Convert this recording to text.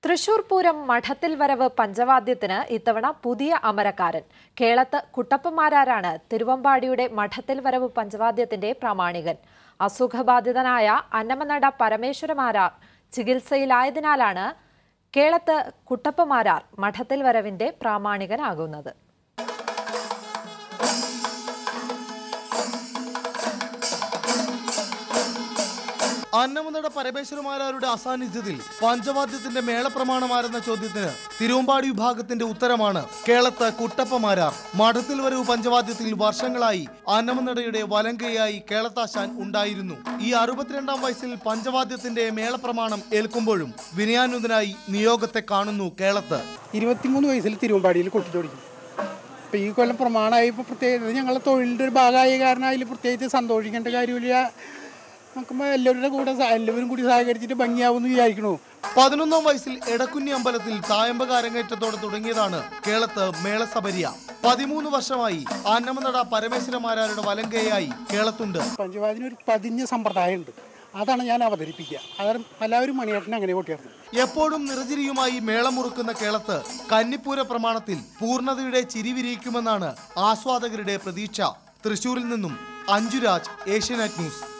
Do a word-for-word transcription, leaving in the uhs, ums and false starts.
തൃശൂർ പൂരം മഠത്തിൽ വരവ് പഞ്ചവാദ്യത്തിന് ഇത്തവണ പുതിയ അമരക്കാരൻ. കേളത്ത് കുട്ടപ്പമാരാരാണ് തിരുവമ്പാടിയുടെ മഠത്തിൽ വരവ് പഞ്ചവാദ്യത്തിന്റെ പ്രാമാണികൻ. അസുഖബാധിതനായ അന്നമനട പരമേശ്വരമാരാർ ചികിത്സയിലായതിനാലാണ് കേളത്ത് കുട്ടപ്പമാരാർ മഠത്തിൽ വരവിന്റെ പ്രാമാണികനാകുന്നത്. അന്നമനട പരമേശ്വരമാരാരുടെ അസാന്നിധ്യത്തിൽ പഞ്ചവാദ്യത്തിന്റെ മേളപ്രമാണമാരെന്ന ചോദ്യത്തിന് തിരുവമ്പാടി വിഭാഗത്തിന്റെ ഉത്തരമാണ് കേളത്ത് കുട്ടപ്പമാരാർ. മഠത്തിൽ വരവ് പഞ്ചവാദ്യത്തിൽ വർഷങ്ങളായി അന്നമനടയുടെ വലങ്കയായി കേളത്താശാൻ ഉണ്ടായിരുന്നു. ഈ അറുപത്തിരണ്ടാം വയസ്സിൽ പഞ്ചവാദ്യത്തിന്റെ മേളപ്രമാണം ഏൽക്കുമ്പോഴും വിനയാനുതനായി നിയോഗത്തെ കാണുന്നു കേളത്ത്. ഇരുപത്തിമൂന്ന് വയസ്സിൽ തിരുവമ്പാടിയിൽ കൊട്ടി തുടങ്ങി. ഇപ്പം ഈ കൊല്ലം പ്രമാണമായി. ഇപ്പോൾ പ്രത്യേകിച്ച് ഞങ്ങളുടെ തൊഴിലിൻ്റെ ഒരു ഭാഗമായ കാരണം അതിൽ പ്രത്യേകിച്ച് സന്തോഷിക്കേണ്ട കാര്യമില്ല. നോക്കുമ്പോൾ എല്ലാവരുടെ കൂടെ എല്ലാവരും കൂടി സഹകരിച്ചിട്ട് ഭംഗിയാവുമെന്ന് വിചാരിക്കണു. പതിനൊന്നാം വയസ്സിൽ എടക്കുഞ്ഞി അമ്പലത്തിൽ തായമ്പക അരങ്ങേറ്റത്തോടെ തുടങ്ങിയതാണ് കേളത്ത് മേളസബരിയ. പതിമൂന്ന് വർഷമായി അന്നമനട പരമേശ്വരമാരാരുടെ വലങ്കയായി കേളത്തുണ്ട്. പഞ്ചവാദ്യത്തിന് ഒരു പതിഞ്ഞ സമ്പ്രദായമുണ്ട്, അതാണ് ഞാൻ അവതരിപ്പിക്കുക. അതാണ് എല്ലാവരും മണിയേട്ടനെ അങ്ങനെ കൊട്ടിയായിരുന്നു. എപ്പോഴും നിറചിരിയുമായി മേളമുറുക്കുന്ന കേളത്ത് കന്നിപ്പൂര പ്രമാണത്തിൽ പൂർണ്ണതയുടെ ചിരി വിരിയിക്കുമെന്നാണ് ആസ്വാദകരുടെ പ്രതീക്ഷ. തൃശൂരിൽ നിന്നും അഞ്ജുരാജ്, ഏഷ്യാനെറ്റ് ന്യൂസ്.